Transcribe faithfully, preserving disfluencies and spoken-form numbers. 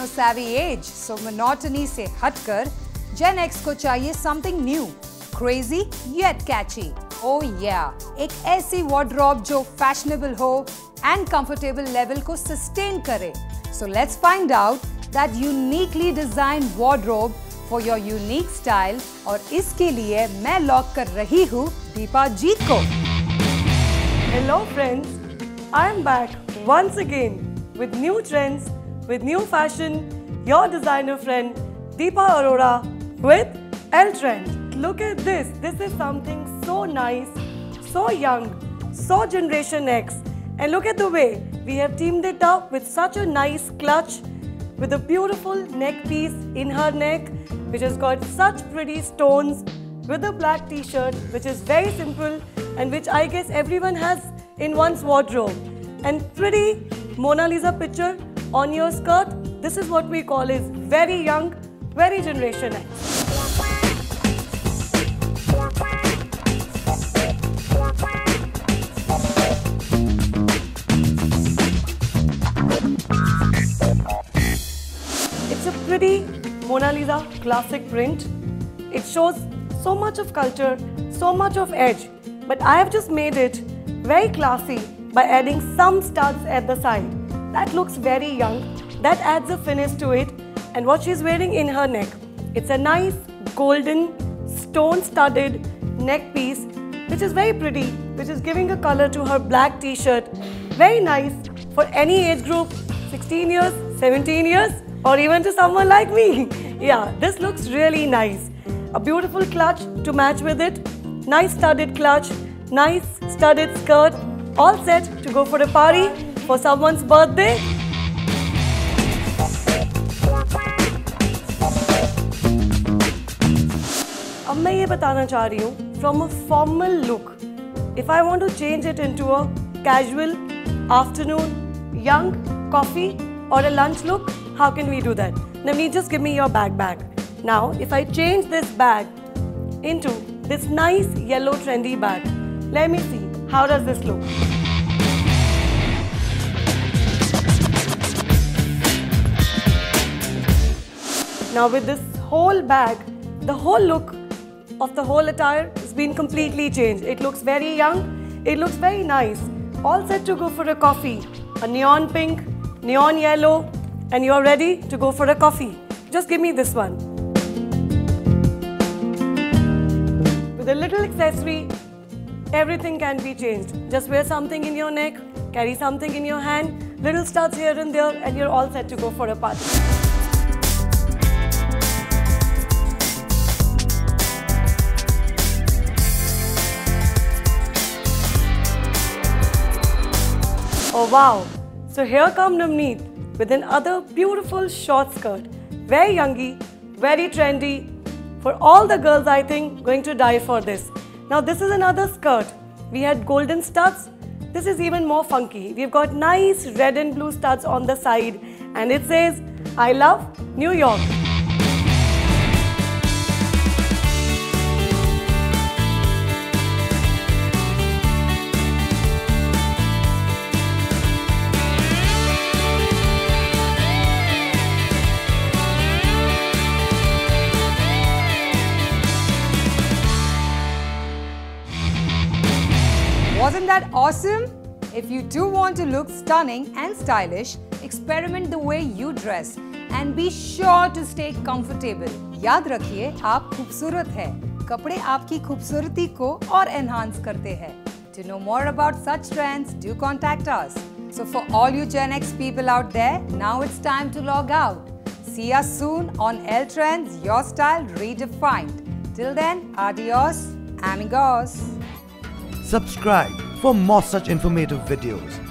techno-savvy age, so monotony से हटकर Gen X को चाहिए something new, crazy yet catchy. Oh yeah, एक ऐसी wardrobe जो fashionable हो and comfortable level को sustain करे. So let's find out that uniquely designed wardrobe for your unique style. और इसके लिए मैं लॉक कर रही हूँ दीपा जी को. Hello friends, I am back once again with new trends, with new fashion, your designer friend Deepa Arora with L Trendz. Look at this, this is something so nice, so young, so Generation X. And look at the way we have teamed it up with such a nice clutch, with a beautiful neck piece in her neck, which has got such pretty stones, with a black t-shirt, which is very simple and which I guess everyone has in one's wardrobe. And pretty Mona Lisa picture on your skirt. This is what we call is very young, very Generation X. It's a pretty Mona Lisa classic print. It shows so much of culture, so much of edge, but I have just made it very classy by adding some studs at the side. That looks very young, that adds a finish to it. And what she's wearing in her neck, it's a nice golden stone studded neck piece, which is very pretty, which is giving a color to her black t-shirt. Very nice for any age group, sixteen years, seventeen years, or even to someone like me. Yeah, this looks really nice. A beautiful clutch to match with it, nice studded clutch, nice studded skirt, all set to go for a party, for someone's birthday. अब मैं ये बताना चाह रही हूँ, from a formal look, if I want to change it into a casual, afternoon, young, coffee or a lunch look, how can we do that? Navneet, just give me your bag back. Now, if I change this bag into this nice yellow trendy bag, let me see, how does this look? Now with this whole bag, the whole look of the whole attire has been completely changed. It looks very young, it looks very nice. All set to go for a coffee, a neon pink, neon yellow, and you're ready to go for a coffee. Just give me this one. With a little accessory, everything can be changed. Just wear something in your neck, carry something in your hand, little studs here and there, and you're all set to go for a party. Oh wow! So here come Navneet with another beautiful short skirt. Very youngy, very trendy. For all the girls, I think, going to die for this. Now this is another skirt. We had golden studs. This is even more funky. We've got nice red and blue studs on the side. And it says, I love New York. Wasn't that awesome? If you do want to look stunning and stylish, experiment the way you dress and be sure to stay comfortable. याद रखिए, आप खूबसूरत हैं. कपड़े आपकी खूबसूरती को और enhance करते हैं. To know more about such trends, do contact us. So for all you Gen X people out there, now it's time to log out. See us soon on L Trendz, your style redefined. Till then, adios, amigos. Subscribe for more such informative videos.